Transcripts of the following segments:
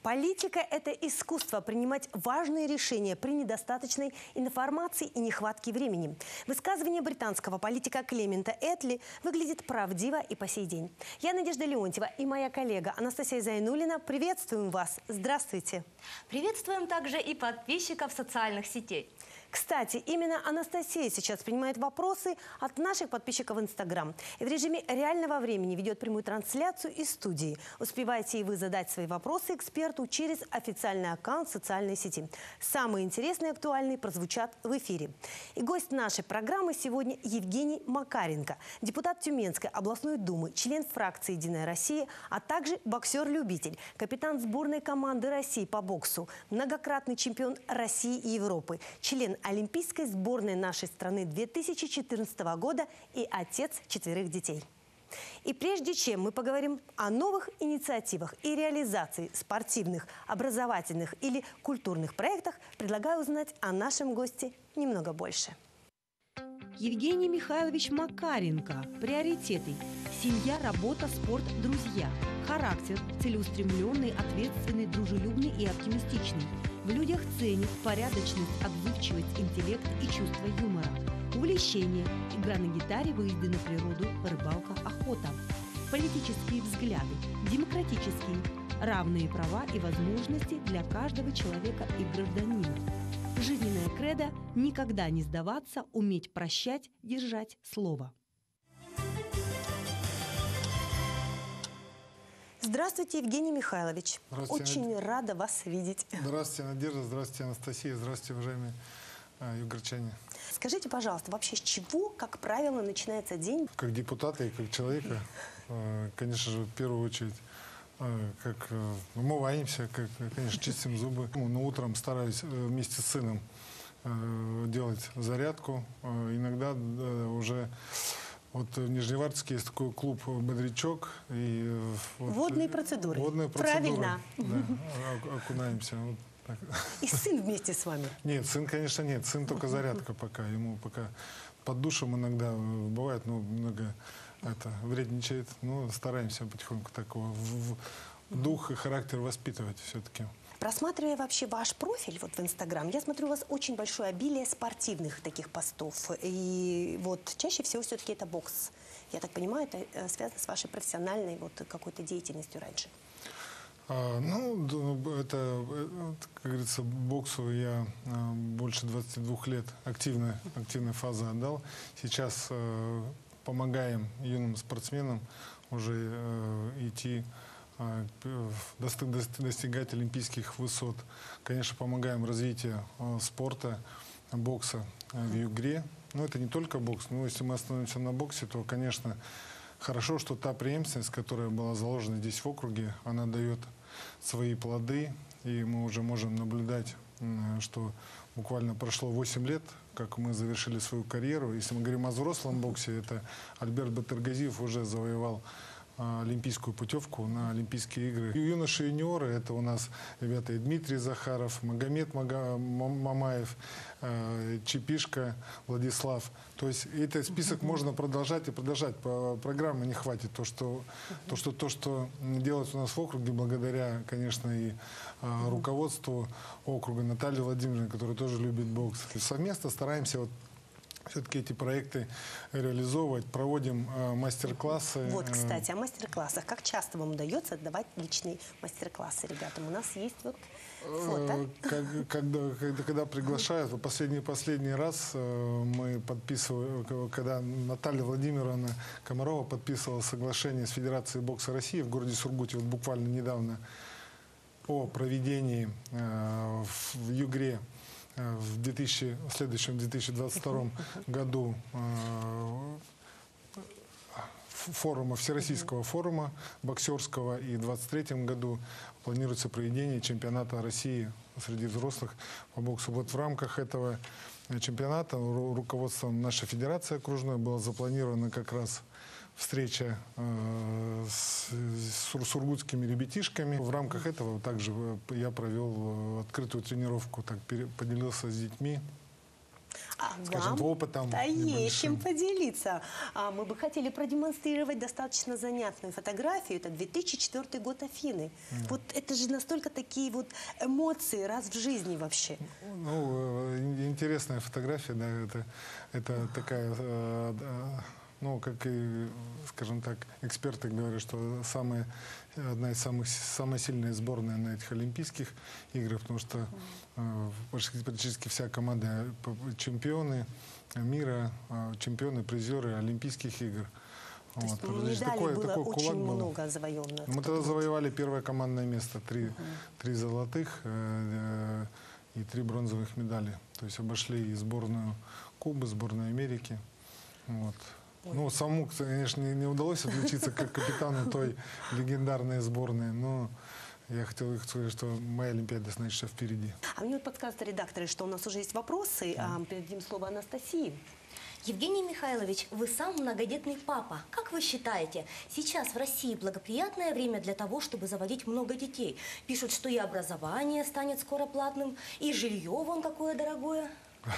Политика – это искусство принимать важные решения при недостаточной информации и нехватке времени. Высказывание британского политика Клемента Этли выглядит правдиво и по сей день. Я Надежда Леонтьева и моя коллега Анастасия Зайнуллина приветствуем вас. Здравствуйте. Приветствуем также и подписчиков социальных сетей. Кстати, именно Анастасия сейчас принимает вопросы от наших подписчиков в Инстаграм. И в режиме реального времени ведет прямую трансляцию из студии. Успевайте и вы задать свои вопросы эксперту через официальный аккаунт социальной сети. Самые интересные и актуальные прозвучат в эфире. И гость нашей программы сегодня Евгений Макаренко, депутат Тюменской областной думы, член фракции «Единая Россия», а также боксер-любитель, капитан сборной команды России по боксу, многократный чемпион России и Европы, член олимпийской сборной нашей страны 2014 года и отец 4 детей. И прежде чем мы поговорим о новых инициативах и реализации спортивных, образовательных или культурных проектах, предлагаю узнать о нашем госте немного больше. Евгений Михайлович Макаренко. Приоритеты. Семья, работа, спорт, друзья. Характер. Целеустремленный, ответственный, дружелюбный и оптимистичный. В людях ценит порядочность, отзывчивость, интеллект и чувство юмора. Увлечение. Игра на гитаре, выезды на природу, рыбалка, охота. Политические взгляды. Демократические. Равные права и возможности для каждого человека и гражданина. Жизненная кредо – никогда не сдаваться, уметь прощать, держать слово. Здравствуйте, Евгений Михайлович. Очень рада вас видеть. Здравствуйте, Надежда. Здравствуйте, Анастасия. Здравствуйте, уважаемые югорчане. Скажите, пожалуйста, вообще с чего, как правило, начинается день? Как депутата и как человека, конечно же, в первую очередь, как умываемся, как, конечно, чистим зубы. Но утром стараюсь вместе с сыном делать зарядку. Иногда уже... Вот в Нижневартовске есть такой клуб «Бодрячок». И вот водные процедуры. Водные процедуры. Правильно. Да, окунаемся. Вот так. И сын вместе с вами? Нет, сын, конечно, нет. Сын только зарядка пока. Ему пока под душем иногда бывает, но много вредничает. Но стараемся потихоньку такого дух и характер воспитывать все-таки. Просматривая вообще ваш профиль вот в Инстаграм, я смотрю, у вас очень большое обилие спортивных таких постов. И вот чаще всего все-таки это бокс. Я так понимаю, это связано с вашей профессиональной вот какой-то деятельностью раньше. Это, как говорится, боксу я больше 22 лет активной фазы отдал. Сейчас помогаем юным спортсменам уже идти, достигать олимпийских высот. Конечно, помогаем развитию спорта, бокса в Югре. Но это не только бокс. Но если мы остановимся на боксе, то, конечно, хорошо, что та преемственность, которая была заложена здесь в округе, она дает свои плоды. И мы уже можем наблюдать, что буквально прошло 8 лет, как мы завершили свою карьеру. Если мы говорим о взрослом боксе, это Альберт Батыргазиев уже завоевал олимпийскую путевку на Олимпийские игры. И юноши и юниоры, это у нас ребята и Дмитрий Захаров, Магомед Мамаев, Чепишка Владислав. То есть этот список можно продолжать и продолжать. По программе не хватит. То, что делается у нас в округе, благодаря, конечно, и руководству округа Натальи Владимировны, которая тоже любит бокс. И совместно стараемся все-таки эти проекты реализовывать, проводим мастер-классы. Вот, кстати, о мастер-классах. Как часто вам удается отдавать личные мастер-классы ребятам? У нас есть вот фото. Когда приглашают, последний раз мы подписывали, когда Наталья Владимировна Комарова подписывала соглашение с Федерацией бокса России в городе Сургуте, вот буквально недавно, о проведении в Югре в следующем 2022 году Всероссийского форума боксерского, и в 2023 году планируется проведение чемпионата России среди взрослых по боксу. Вот в рамках этого чемпионата руководством нашей федерации окружной была запланирована как раз встреча с сургутскими ребятишками. В рамках этого также я провел открытую тренировку, так поделился с детьми скажем, вам опытом да есть чем небольшим. поделиться. Мы бы хотели продемонстрировать достаточно занятную фотографию. Это 2004 год Афины. Вот это же настолько такие вот эмоции раз в жизни вообще. Ну, интересная фотография, да, это такая, ну, как и, скажем так, эксперты говорят, что одна из самая сильная сборная на этих Олимпийских играх, потому что практически вся команда чемпионы мира, чемпионы, призеры Олимпийских игр. То есть Вот, медалей было такой очень кулак был. много завоевано. Мы тогда завоевали первое командное место, три золотых и 3 бронзовых медали. То есть обошли и сборную Кубы, сборную Америки. Вот. Ну, самому, конечно, не удалось отличиться как капитану той легендарной сборной, но я хотел сказать, что моя Олимпиада, значит, еще впереди. А мне вот подсказывают редакторы, что у нас уже есть вопросы. Передадим слово Анастасии. Евгений Михайлович, вы сам многодетный папа. Как вы считаете, сейчас в России благоприятное время для того, чтобы заводить много детей? Пишут, что и образование станет скоро платным, и жилье вон какое дорогое.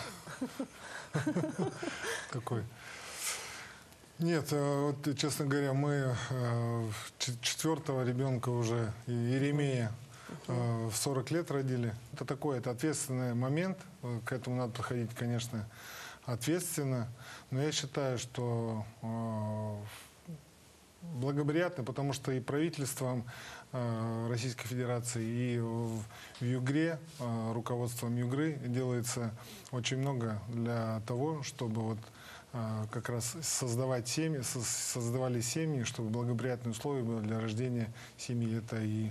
Какой? Нет, вот, честно говоря, мы 4-го ребенка уже, Еремея, в 40 лет родили. Это такой, это ответственный момент, к этому надо подходить, конечно, ответственно. Но я считаю, что благоприятно, потому что и правительством Российской Федерации, и в Югре, руководством Югры делается очень много для того, чтобы вот как раз создавать семьи, создавали семьи, чтобы благоприятные условия были для рождения семьи. Это и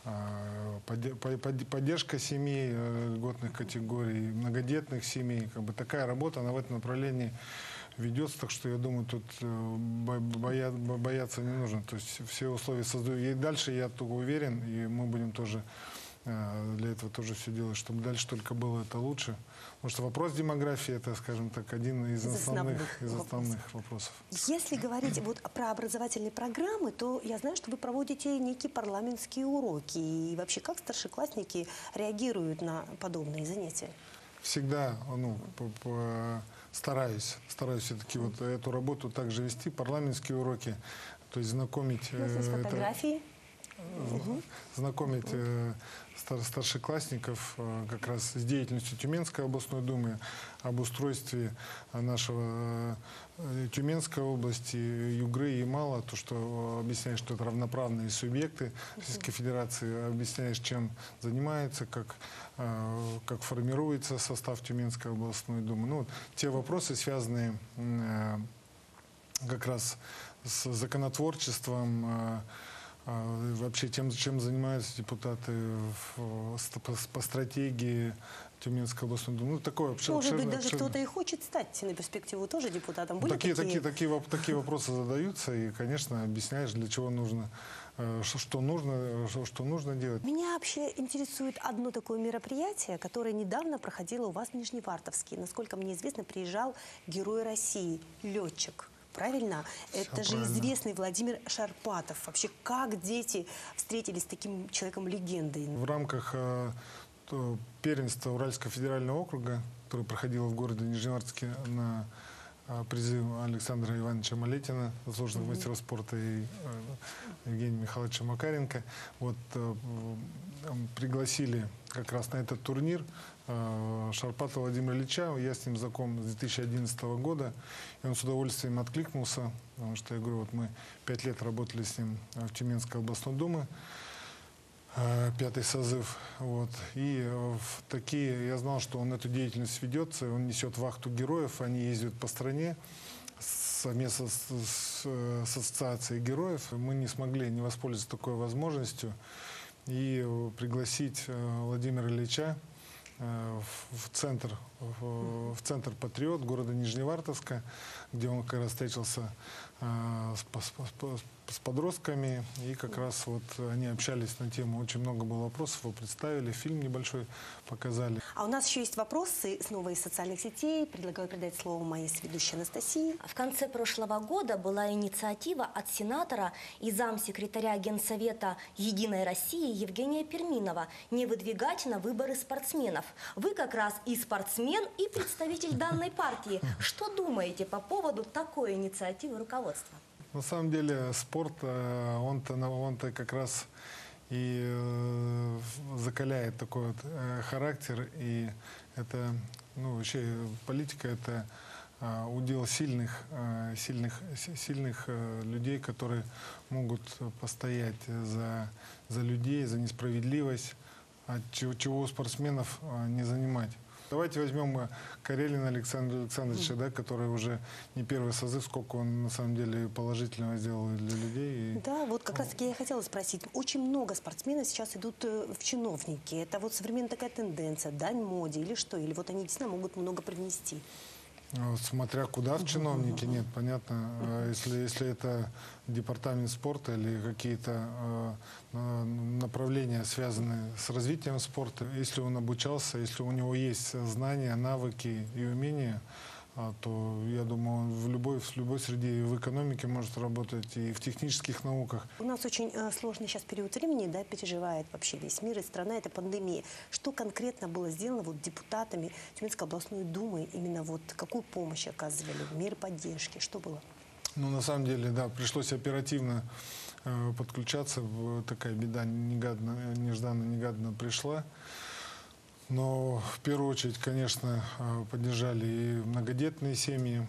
поддержка семей льготных категорий, многодетных семей. Как бы такая работа, она в этом направлении ведется, так что я думаю, тут бояться не нужно. То есть все условия создают. И дальше я только уверен, и мы будем тоже для этого тоже все делать, чтобы дальше только было это лучше. Потому что вопрос демографии, это, скажем так, один из основных вопросов. Если говорить вот про образовательные программы, то я знаю, что вы проводите некие парламентские уроки. И вообще, как старшеклассники реагируют на подобные занятия? Всегда, стараюсь все-таки вот эту работу также вести, парламентские уроки, то есть знакомить... У нас есть фотографии. Знакомить старшеклассников как раз с деятельностью Тюменской областной думы, об устройстве нашего Тюменской области, Югры и Ямала, то, что объясняешь, что это равноправные субъекты Российской Федерации, объясняешь, чем занимаются, как формируется состав Тюменской областной думы. Ну, вот, те вопросы, связанные как раз с законотворчеством, вообще тем, чем занимаются депутаты по стратегии Тюменской областной думы. Ну, такое Может быть, даже кто-то и хочет стать на перспективу тоже депутатом. Были такие вопросы задаются, и, конечно, объясняешь, для чего нужно, что нужно делать. Меня вообще интересует одно такое мероприятие, которое недавно проходило у вас в Нижневартовске. Насколько мне известно, приезжал герой России, летчик. Правильно? Это же известный Владимир Шарпатов. Вообще, как дети встретились с таким человеком-легендой? В рамках первенства Уральского федерального округа, которое проходило в городе Нижневартовске на призыв Александра Ивановича Малетина, заслуженных мастеров спорта, и Евгения Михайловича Макаренко, вот, пригласили как раз на этот турнир Шарпатова Владимира Ильича. Я с ним знаком с 2011 года, и он с удовольствием откликнулся, потому что, я говорю, вот мы 5 лет работали с ним в Тюменской областной думе, 5-й созыв. Вот. И я знал, что он эту деятельность ведется, он несет вахту героев, они ездят по стране совместно с ассоциацией героев. Мы не смогли не воспользоваться такой возможностью и пригласить Владимира Ильича в центр «Патриот» города Нижневартовска, где он как раз встретился с подростками, и как раз вот они общались на тему, очень много было вопросов, его представили, фильм небольшой показали. А у нас еще есть вопросы снова из социальных сетей. Предлагаю передать слово моей соведущей Анастасии. В конце прошлого года была инициатива от сенатора и замсекретаря Генсовета «Единой России» Евгения Перминова не выдвигать на выборы спортсменов. Вы как раз и спортсмен, и представитель данной партии. Что думаете по поводу такой инициативы руководства? На самом деле спорт, он-то как раз и закаляет такой вот характер. И это, ну, вообще политика — это удел сильных людей, которые могут постоять за людей, за несправедливость, от чего у спортсменов не занимать. Давайте возьмем Карелина Александра Александровича, да, который уже не первый созыв, сколько он на самом деле положительного сделал для людей. Да, вот как раз таки я хотела спросить. Очень много спортсменов сейчас идут в чиновники. Это вот современная такая тенденция, дань моде или что? Или вот они действительно могут много привнести? Смотря куда в чиновники, нет, понятно. Если это департамент спорта или какие-то направления, связанные с развитием спорта, если он обучался, если у него есть знания, навыки и умения, то, я думаю, он в любой среде, и в экономике может работать, и в технических науках. У нас очень сложный сейчас период времени, да, переживает вообще весь мир и страна, это пандемия. Что конкретно было сделано вот депутатами Тюменской областной думы, именно вот какую помощь оказывали, меры поддержки, что было? Ну, на самом деле, да, пришлось оперативно подключаться, такая беда нежданно-негаданно пришла. Но в первую очередь, конечно, поддержали и многодетные семьи,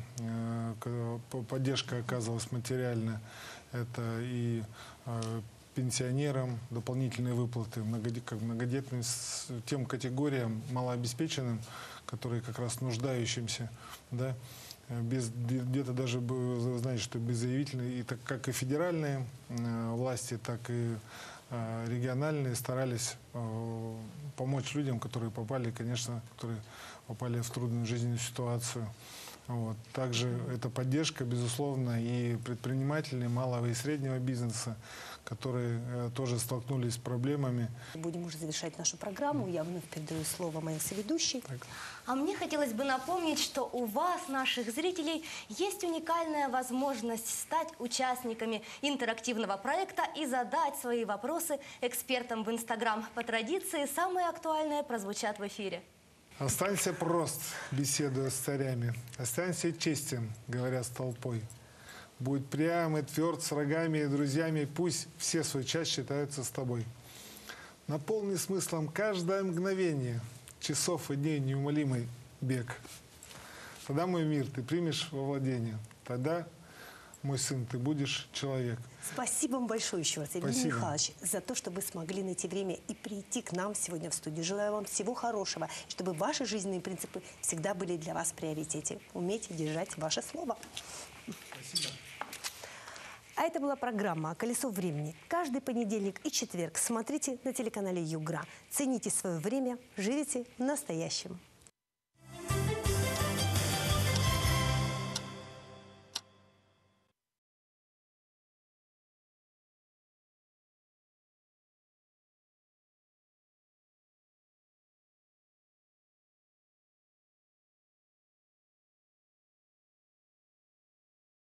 поддержка оказывалась материальная. Это и пенсионерам дополнительные выплаты, многодетным, тем категориям малообеспеченным, которые как раз нуждающимся, да, где-то даже, вы знаете, что беззаявительные, и так как и федеральные власти, так и региональные старались помочь людям, которые попали, конечно, которые попали в трудную жизненную ситуацию. Вот. Также эта поддержка, безусловно, и предпринимателей малого и среднего бизнеса, которые тоже столкнулись с проблемами. Будем уже завершать нашу программу. Я вновь передаю слово моей соведущей. А мне хотелось бы напомнить, что у вас, наших зрителей, есть уникальная возможность стать участниками интерактивного проекта и задать свои вопросы экспертам в Инстаграм. По традиции, самые актуальные прозвучат в эфире. Останься прост, беседуя с царями. Останься честен, говоря с толпой. Будь прям и тверд с врагами и друзьями. Пусть все свой час считаются с тобой. Наполни смыслом каждое мгновение часов и дней неумолимый бег. Тогда, мой мир, ты примешь во владение. Тогда, мой сын, ты будешь человек. Спасибо вам большое еще раз, Евгений Спасибо. Михайлович, за то, что вы смогли найти время и прийти к нам сегодня в студию. Желаю вам всего хорошего, чтобы ваши жизненные принципы всегда были для вас в приоритете. Умейте держать ваше слово. Спасибо. А это была программа «Колесо времени». Каждый понедельник и четверг смотрите на телеканале Югра. Цените свое время, живите настоящим.